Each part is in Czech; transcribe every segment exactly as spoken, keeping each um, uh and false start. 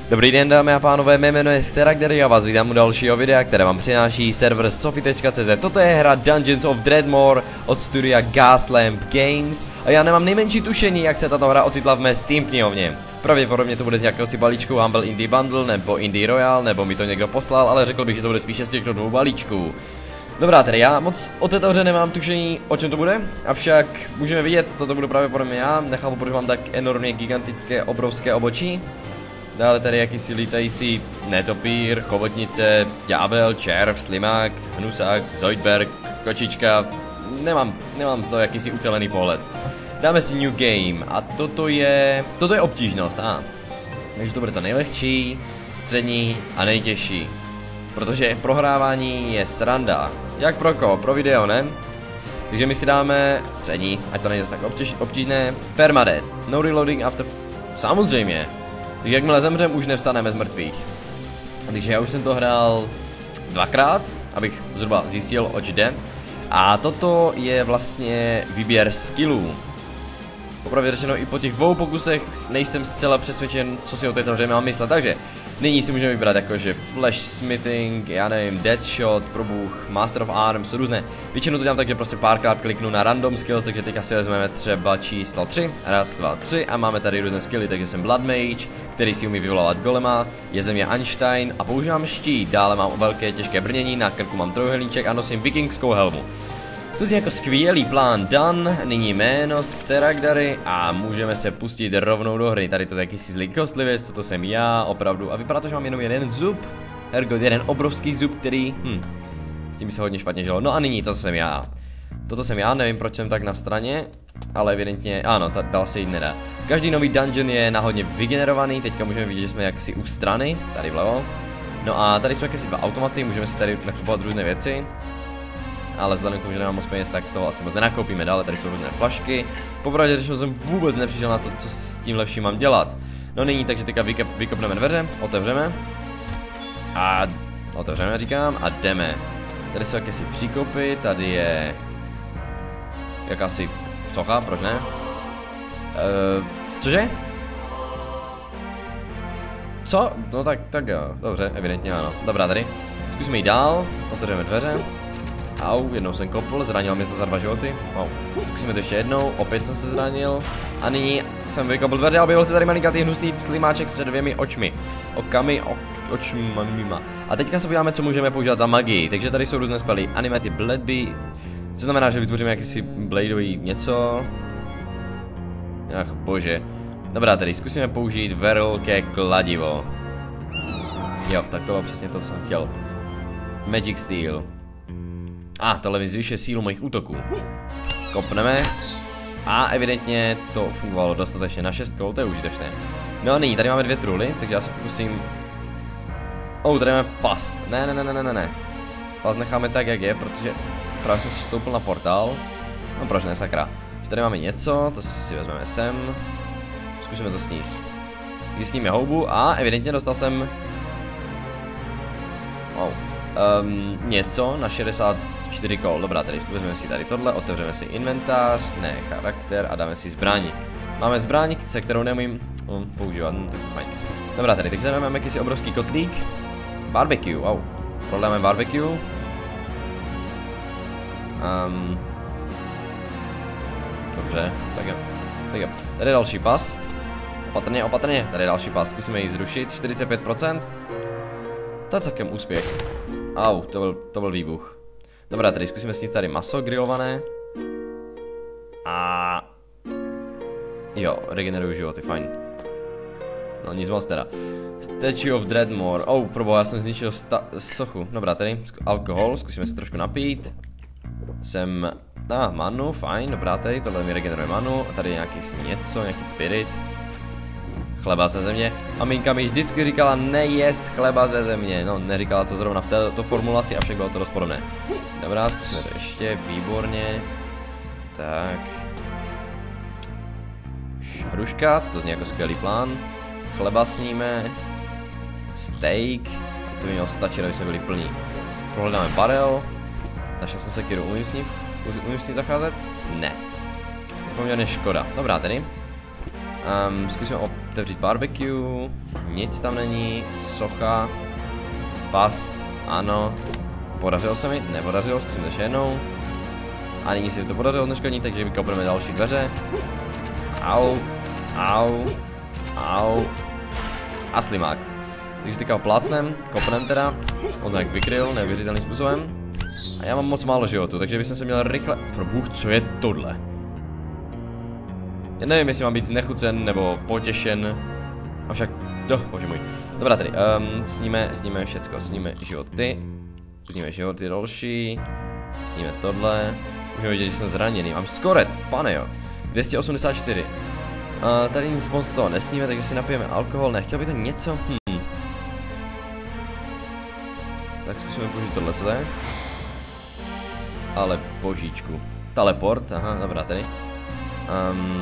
Dobrý den, dámy a pánové, mé jméno je Steragdery a vás vítám u dalšího videa, které vám přináší server Sofi tečka cé zet. Toto je hra Dungeons of Dreadmore od studia Gaslamp Games a já nemám nejmenší tušení, jak se tato hra ocitla v mé Steam knihovně. Pravděpodobně to bude z nějakého si balíčku Humble Indie Bundle nebo Indie Royal, nebo mi to někdo poslal, ale řekl bych, že to bude spíše z těch dvou balíčků. Dobrá, tedy já moc o této hře nemám tušení, o čem to bude, avšak můžeme vidět, toto budu pravděpodobně já, nechápu, proč mám tak enormně gigantické, obrovské obočí. Dále tady jakýsi lítající netopír, chobotnice, ďábel, červ, slimák, hnusák, Zoidberg, kočička. Nemám, nemám z toho jakýsi ucelený pohled. Dáme si New Game a toto je, toto je obtížnost, a. Takže to bude to nejlehčí, střední a nejtěžší. Protože prohrávání je sranda. Jak pro koho? Pro video, ne? Takže my si dáme střední, ať to nejde tak obtíž, obtížné. Permadeath, no reloading after... Samozřejmě. Takže jakmile zemřem, už nevstaneme z mrtvých. Takže já už jsem to hrál dvakrát, abych zhruba zjistil, oč jde. A toto je vlastně výběr skillů. Popravdě řečeno, i po těch dvou pokusech nejsem zcela přesvědčen, co si o této hře mám myslet. Takže nyní si můžeme vybrat jakože Flash Smithing, já nevím, Deadshot, Probůh, Master of Arms, různé. Většinou to dělám tak, že prostě párkrát kliknu na random skills, takže teďka si vezmeme třeba číslo tři, raz, dva, tři a máme tady různé skilly, takže jsem Blood Mage, který si umí vyvolávat golema, je země Einstein a používám štít, dále mám velké těžké brnění, na krku mám trojúhelníček a nosím vikingskou helmu. To je jako skvělý plán done, nyní jméno Steragdery a můžeme se pustit rovnou do hry. Tady to je jakýsi zlý kostlivec, toto jsem já, opravdu. A vypadá to, že mám jenom jeden zub, ergo jeden obrovský zub, který, hm, s tím by se hodně špatně žilo. No a nyní to jsem já. Toto jsem já, nevím proč jsem tak na straně, ale evidentně, ano, dál se jít nedá. Každý nový dungeon je náhodně vygenerovaný, teďka můžeme vidět, že jsme jaksi u strany, tady vlevo. No a tady jsou jakési dva automaty, můžeme si tady nakupovat různé věci. Ale vzhledem k tomu, že nemám moc peněz, tak to asi moc nenakoupíme. Dále tady jsou různé flašky. Popravdě řečeno jsem vůbec nepřišel na to, co s tím lepším mám dělat. No nyní, takže teďka vykop, vykopneme dveře, otevřeme. A otevřeme, říkám, a jdeme. Tady jsou jakési příkopy, tady je jakási socha, proč ne? Eee, cože? Co? No tak, tak jo, dobře, evidentně ano. Dobrá, tady. Zkusíme jít dál, otevřeme dveře. Au, jednou jsem kopl, zranil mě to za dva životy. Wow. Zkusíme to ještě jednou, opět jsem se zranil. A nyní jsem vykopl dveře a objevil se tady malinkatý hnusný slimáček se dvěmi očmi. Okami, ok, očmima. A teďka se podíváme, co můžeme používat za magii. Takže tady jsou různé spely. Animated Bladeby. Co znamená, že vytvoříme jakýsi bladeový něco. Ach bože. Dobrá, tedy zkusíme použít velké kladivo. Jo, tak to bylo přesně to, co jsem chtěl. Magic Steel. A, ah, tohle mi zvyšuje sílu mojich útoků. Kopneme. A evidentně to fungovalo dostatečně na šest kol, to je užitečné. No a nyní, tady máme dvě truly, takže já se pokusím... Oh, tady máme past. Ne, ne, ne, ne, ne, ne. Past necháme tak, jak je, protože právě jsem vstoupil na portál. No proč ne, sakra. Už tady máme něco, to si vezmeme sem. Zkusíme to sníst. Vysníme houbu a evidentně dostal jsem... Wow. Um, něco na šedesát čtyři kol. Dobrá, tady vezmeme si tady tohle, otevřeme si inventář, ne, charakter a dáme si zbraň. Máme zbraň, se kterou neumím um, používat, no, tak fajn. Dobrá, tady, takže tady máme jakýsi obrovský kotlík. Barbecue, wow. Prodáme barbecue. Um, dobře, tak jo. Tak jo. Tady je další past. Opatrně, opatrně, tady je další past. Zkusíme ji zrušit, čtyřicet pět procent. To je celkem úspěch. Au, to byl, to byl výbuch. Dobrá, tady zkusíme sníst tady maso grillované. A... Jo, regeneruju životy, fajn. No nic moc teda. Statue of Dreadmore. Oh, proboha, já jsem zničil sochu. Dobrá, tady alkohol, zkusíme se trošku napít. Jsem... Ah, manu, fajn, dobrá, tady, tohle mi regeneruje manu. A tady je nějaký něco, nějaký pirit. Chleba ze země. Maminka mi vždycky říkala, nejes chleba ze země. No, neříkala to zrovna v této formulaci, avšak bylo to dost podobné. Dobrá, zkusíme to ještě, výborně. Tak. Hruška, to zní jako skvělý plán. Chleba sníme. Steak. To by mělo stačit, aby jsme byli plní. Prohledáme barel. Našel jsem sekiru, umím s ní, umím s ní zacházet? Ne. Poměrně škoda. Dobrá, tedy. Um, zkusíme o Otevřít barbecue, nic tam není, socha, past, ano, podařilo se mi, nepodařilo, zkusím to ještě jednou. A nyní se mi to podařilo zneškodnit, takže vykopneme další dveře. Au, au, au. A slimák. Takže teďka ho plácnem, kopnem teda, on tak vykryl neuvěřitelným způsobem. A já mám moc málo životu, takže bych se měl rychle... Pro bůh, co je tohle? Já nevím, jestli mám být znechucen nebo potěšen. Avšak, no, bože můj. Dobrá tedy, um, sníme, sníme všecko, sníme životy. Sníme životy další. Sníme tohle. Můžeme vidět, že jsem zraněný, mám skoret, pane jo. dvě stě osmdesát čtyři. Uh, tady nic moc toho nesníme, takže si napijeme alkohol, nechtěl by to něco? Hm. Tak zkusíme použít tohle, co to je? Ale božíčku. Teleport, aha, dobrá tady. Um,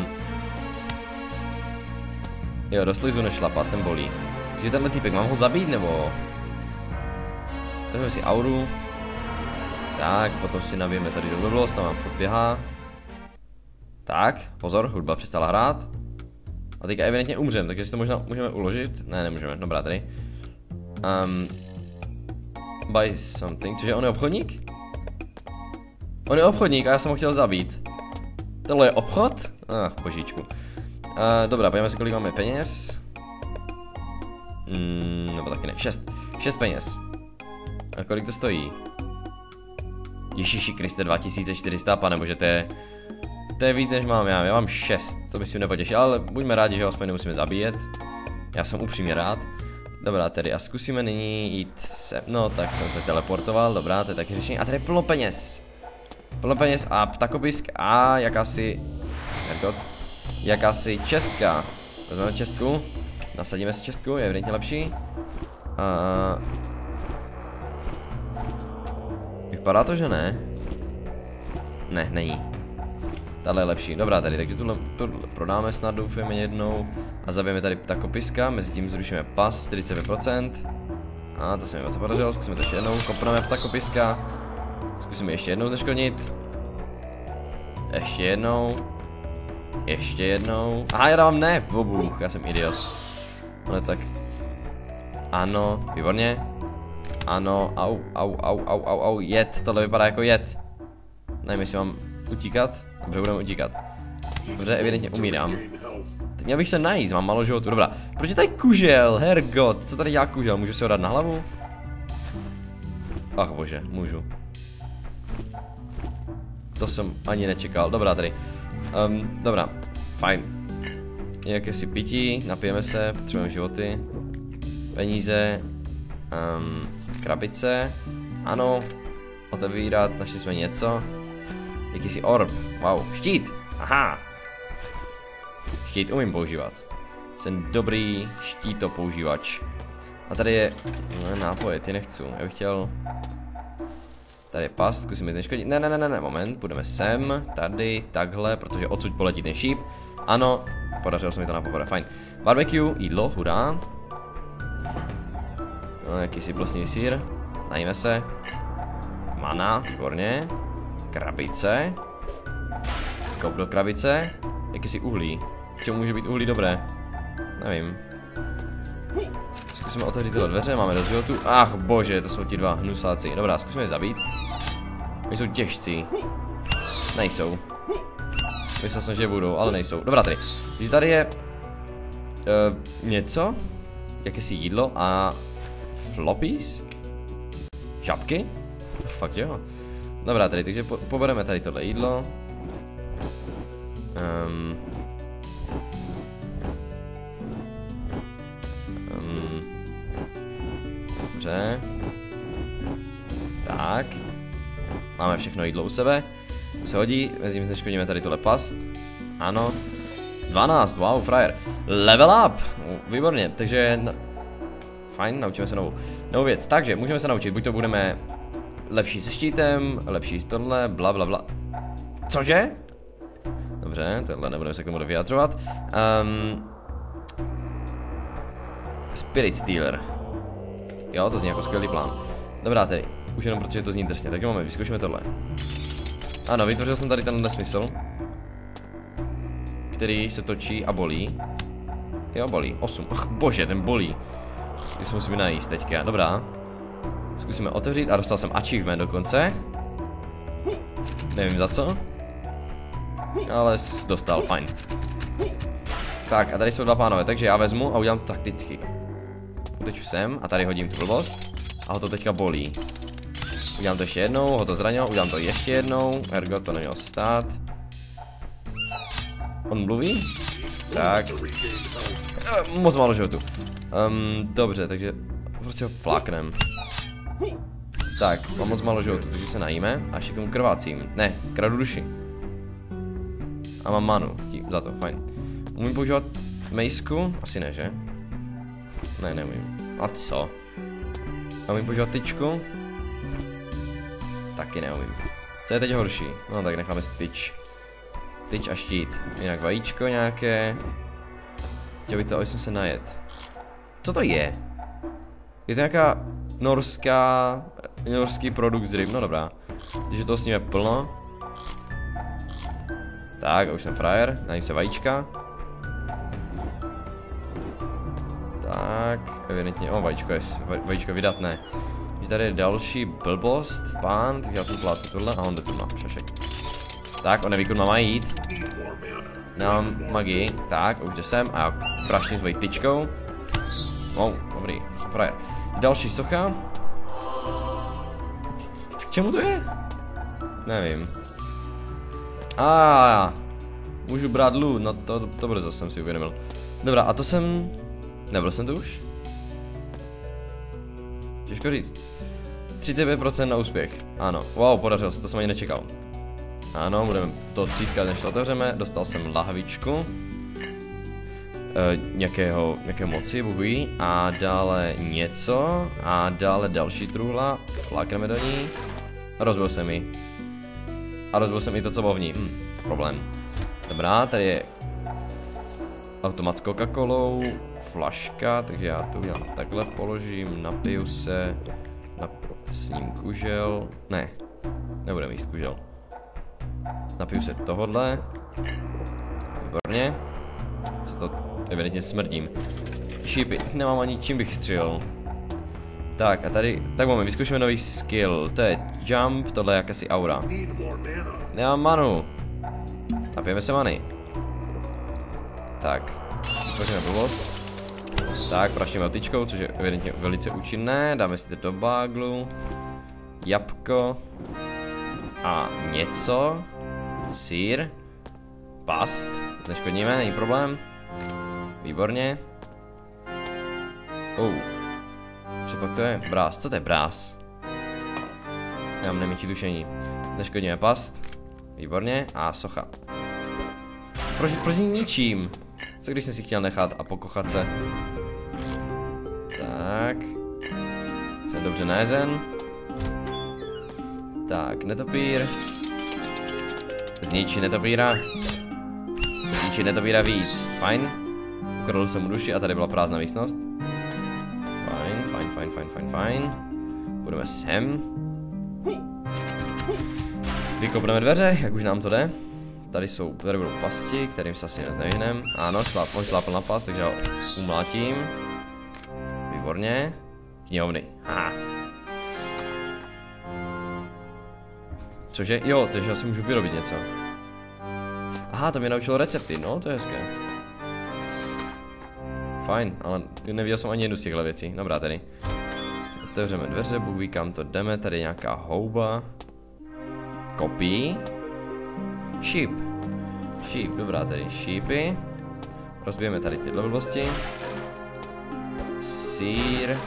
jo, do slizu nešlapat, ten bolí. Takže tenhle týpek, mám ho zabít, nebo? Vezmeme si auru. Tak, potom si nabijeme tady do blbost, tam mám furt běhá. Tak, pozor, hudba přestala hrát. A teďka evidentně umřem, takže si to možná můžeme uložit. Ne, nemůžeme, dobrá tady. Um, buy something, cože on je obchodník? On je obchodník a já jsem ho chtěl zabít. Tohle je obchod? Ach, božíčku. Uh, dobrá, podíváme se, kolik máme peněz. Mm, nebo taky ne, šest. Šest peněz. A kolik to stojí? Ježíši Kriste, dva tisíce čtyři sta, panebože, to je... To je víc, než mám já, já mám šest, to bych si nepotěšil, ale buďme rádi, že ho aspoň nemusíme zabíjet. Já jsem upřímně rád. Dobrá, tedy a zkusíme nyní jít sem, no tak jsem se teleportoval, dobrá, to je taky řešení. A tady je plno peněz. Plno peněz a ptakopisk a jakási... Hergot. Jakási čestka. Vezmeme čestku, nasadíme si čestku, je evidentně lepší. A... Vypadá to, že ne? Ne, není. Tahle je lepší, dobrá tady, takže tuhle, tuhle prodáme snad doufujeme jednou. A zabijeme tady ptakopiska, mezi tím zrušíme pas, čtyřicet pět procent. A to se mi moc podařilo, zkusíme to ještě jednou, kopneme ptakopiska. Zkusíme ještě jednou zeškodnit. Ještě jednou. Ještě jednou. Aha, já dávám ne, bobuch, já jsem idiot. Ale tak. Ano, výborně. Ano, au, au, au, au, au, au, jed, tohle vypadá jako jed. Nevím, jestli mám utíkat. Dobře, budeme utíkat. Dobře, evidentně umírám. Tak měl bych se najíst, mám málo životu, dobrá. Proč je tady kužel, hergot, co tady dělá kužel, můžu si ho dát na hlavu? Ach bože, můžu. To jsem ani nečekal, dobrá tady. Um, dobrá, fajn. Nějaké si pití, napijeme se, potřebujeme životy. Peníze. Um, krabice. Ano. Otevírat, našli jsme něco. Jakýsi orb, wow, štít, aha. Štít umím používat. Jsem dobrý štíto používač. A tady je, no, nápoje, ty nechci, já bych chtěl. Tady je past, zkusíme zneškodit, ne, ne, ne, ne, moment, půjdeme sem, tady, takhle, protože odsud poletí ten šíp. Ano, podařilo se mi to na poprvé, fajn. Barbecue, jídlo, hurá. No, jakýsi plesnivý sýr, najíme se. Mana, výborně. Krabice. Kop do krabice. Jakýsi uhlí. Čemu může být uhlí dobré? Nevím. Zkusíme otevřít tyhle dveře, máme dost životu. Ach bože, to jsou ti dva hnusáci. Dobrá, zkusíme je zabít. Oni jsou těžcí. Nejsou. Myslel jsem, že budou, ale nejsou. Dobrá tady. Takže tady je uh, něco. Jakési jídlo a floppies? Žabky? Fakt jo. Dobrá tady, takže po pobereme tady tohle jídlo. Um, um, dobře. Tak. Máme všechno jídlo u sebe. To se hodí, mezi tím zneškodíme tady tohle past. Ano. dvanáct, wow, frajer. Level up! Výborně, takže... Fajn, naučíme se novou, novou věc. Takže můžeme se naučit, buď to budeme lepší se štítem, lepší z tohle, bla bla bla. Cože? Dobře, tohle nebudeme se k tomu vyjadřovat. Um, Spirit Stealer. Jo, to zní jako skvělý plán. Dobrá tedy, už jenom protože to zní drsně, takže máme, vyzkoušíme tohle. Ano, vytvořil jsem tady tenhle smysl, který se točí a bolí. Jo, bolí. osm. Ach, bože, ten bolí. Když se musím najíst teďka. Dobrá. Zkusíme otevřít a dostal jsem achievement dokonce. Nevím za co. Ale dostal, fajn. Tak a tady jsou dva pánové, takže já vezmu a udělám to takticky. Uteču sem a tady hodím tu blbost. A ho to teďka bolí. Udělám to ještě jednou, ho to zranilo, udělám to ještě jednou. Ergo to nemělo se stát. On mluví? Tak. E, moc málo životu. Um, dobře, takže prostě ho fláknem. Tak, mám moc málo životu, takže se najíme a ještě k tomu krvácím. Ne, kradu duši. A mám manu, tím, za to, fajn. Umím používat mejsku? Asi ne, že? Ne, neumím. A co? A umím používat tyčku? Taky neumím. Co je teď horší? No tak necháme tyč. Tyč a štít. Jinak vajíčko nějaké. Chtěl bych to, aby jsem se najet. Co to je? Je to nějaká norská, norský produkt z ryb, no dobrá. Takže toho sníme plno. Tak, a už jsem frajer, najím se vajíčka. Tak, evidentně, o vajíčko je, vajíčko vydatné. Takže tady je další blbost, pán, tak já jsem plátnu tohle a on jde tu má, šašek. Tak, on neví, kudy má jít. Nemám magii, tak, už jde sem a já praštím svojí tyčkou. Oh, dobrý, jsem frajer. Další socha. K čemu to je? Nevím. A ah, můžu brát loot, no to, to brzo jsem si uvědomil. Dobrá, a to jsem... Nebyl jsem to už? Těžko říct. třicet pět procent na úspěch. Ano, wow, podařilo se, to jsem ani nečekal. Ano, budeme to třískat, než to otevřeme. Dostal jsem lahvičku. E, nějakého, nějakého moci, buhují. A dále něco. A dále další truhla. Flákneme do ní. Rozbil jsem ji. A rozbil jsem i to, co bylo v ní. Hm, problém. Dobrá, tady je automat s Coca-Colou, flaška, takže já to udělám takhle, položím, napiju se, nap s ním kužel, ne, nebudem jíst kužel. Napiju se tohodle, výborně, co to evidentně smrdím. Šípy, nemám ani čím bych střelil. Tak a tady, tak moment, vyzkoušíme nový skill, to je jump, tohle je jakási aura. Nemám manu. Napijeme se many. Tak, vytvoříme blbost. Tak, praštíme otyčkou, což je evidentně velice účinné, dáme si to do báglu. Jabko. A něco. Sýr. Past. Neškodníme, není problém. Výborně. Oh. Co pak to je? Brás. Co to je brás? Já mám nejmenší tušení. Neškodníme past. Výborně. A socha. Proč, proč ničím? Co když jsem si chtěl nechat a pokochat se? Tak. Jsem dobře najezen. Tak, netopír. Zničí netopíra. Zničí netopíra víc. Fajn. Ukradl jsem mu duši a tady byla prázdná místnost. Fajn, fajn, fajn, fajn, fajn, fajn. Budeme sem. Vykopneme dveře, jak už nám to jde. Tady jsou, tady budou pasti, kterým se asi nevyhneme. Ano, šláp, on šlápl na past, takže ho umlátím. Výborně. Knihovny. Ha. Cože? Jo, takže já si můžu vyrobit něco. Aha, to mě naučilo recepty, no, to je hezké. Fajn, ale neviděl jsem ani jednu z těchto věcí. Dobrá, tedy. Otevřeme dveře, Bůh ví, kam to jdeme, tady je nějaká houba. Kopí. Sheep. Sheep, dobrá, tady šípy. Rozbijeme tady tyhle blbosti. Sýr.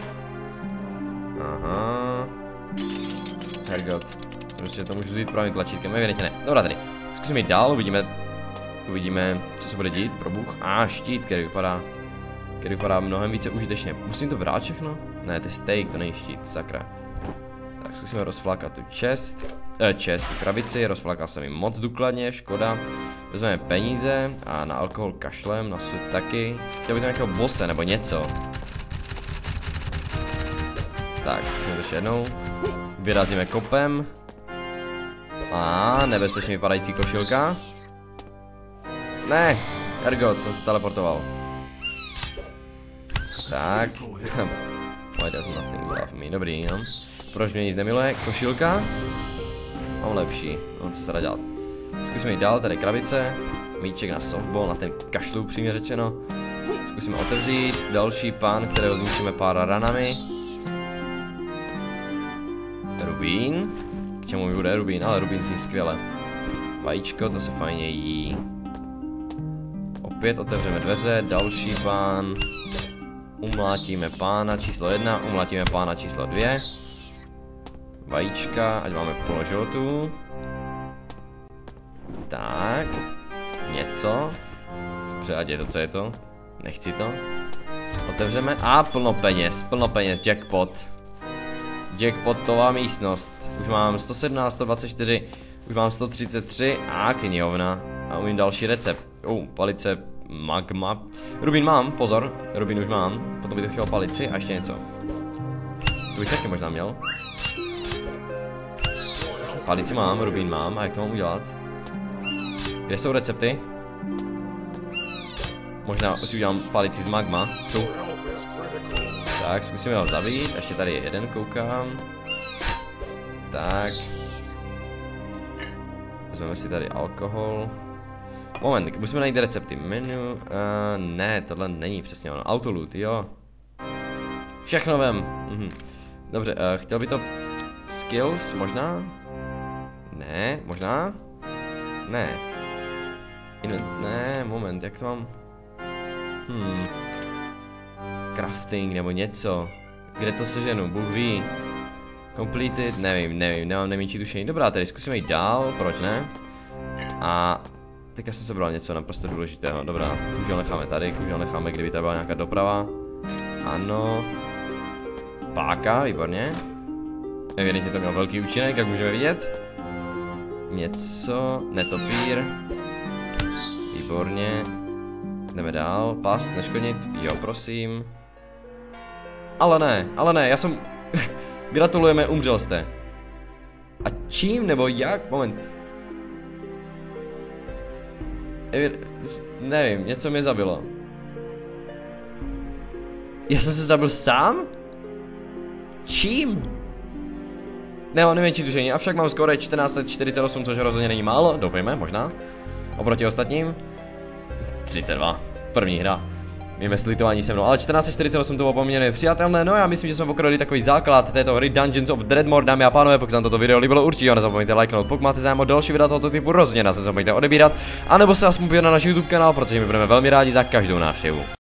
Aha. Hergot. Prostě to můžu vzít pravým tlačítkem, evidentně ne. Dobrá, tady. Zkusíme jít dál, uvidíme. Uvidíme, co se bude dít, pro Bůh. A ah, štít, který vypadá. Který vypadá mnohem více užitečně. Musím to brát všechno? Ne, to je steak, to není štít, sakra. Tak zkusíme rozflákat tu chest. Eh, chest, tu krabici, rozflákal jsem ji moc důkladně, škoda. Vezmeme peníze a na alkohol kašlem, na sud taky. Chtěl bych tam nějakého bose nebo něco. Tak, zkusíme to ještě jednou. Vyrazíme kopem. A nebezpečně vypadající košilka. Ne, ergot, jsem se teleportoval. Tak. Why does nothing love me? Dobrý, no. Proč mě nic nemiluje? Košilka? Mám lepší. No, co se dá dělat? Zkusíme jít dál, tady krabice. Míček na softball, na ten kašlu, přímě řečeno. Zkusíme otevřít. Další pán, kterého zničíme pár ranami. Rubín. K čemu mi bude rubín? Ale rubín zní skvěle. Vajíčko, to se fajně jí. Opět otevřeme dveře, další pán. Umlátíme pána číslo jedna, umlátíme pána číslo dvě. Vajíčka, ať máme plno životů. Tak. Něco. Dobře, ať je to, co je to. Nechci to. Otevřeme. A plno peněz, plno peněz, jackpot. Jackpotová místnost. Už mám sto sedmnáct, sto dvacet čtyři, už mám sto třicet tři a knihovna. A umím další recept. Oh, palice magma. Rubín mám, pozor, rubín už mám. Potom bych to chtěl palici a ještě něco. Tu bych taky možná měl. Palici mám, rubín mám, a jak to mám udělat? Kde jsou recepty? Možná si udělám palici z magma. Tu. Tak, zkusíme ho zabít, ještě tady je jeden, koukám. Tak. Vezmeme si tady alkohol. Moment, musíme najít recepty. Menu, uh, ne, tohle není přesně ono. Autoloot, jo. Všechno vem. Mhm. Dobře, uh, chtěl by to... Skills, možná? Ne, možná? Ne. Invent, ne, moment, jak to mám? Hmm. Crafting nebo něco. Kde to seženu, Bůh ví. Completed, nevím, nevím, nemám nejmenší tušení. Dobrá, tedy zkusíme jít dál, proč ne? A teďka jsem sebral něco naprosto důležitého, dobrá. Kůžel necháme tady, kůžel necháme, kdyby tady byla nějaká doprava. Ano. Páka, výborně. Evidentně to měl velký účinek, jak můžeme vidět. Něco, netopír. Výborně. Jdeme dál, past, neškodnit, jo prosím. Ale ne, ale ne, já jsem... Gratulujeme, umřel jste. A čím, nebo jak? Moment. Evi... Nevím, něco mě zabilo. Já jsem se zabil sám? Čím? Nemám nejmenší tušení, avšak mám skoro čtrnáct set čtyřicet osm, což rozhodně není málo, doufejme, možná. Oproti ostatním. třicet dva. První hra. Míme slitování se mnou, ale čtrnáct set čtyřicet osm to bylo poměrně přijatelné. No já myslím, že jsme pokryli takový základ této hry Dungeons of Dreadmore, dámy a pánové. Pokud vám toto video líbilo, určitě ho nezapomeňte lajknout. Pokud máte zájem o další videa tohoto typu, rozhodně nás nezapomeňte odebírat, anebo se aspoň podívat na náš YouTube kanál, protože my budeme velmi rádi za každou návštěvu.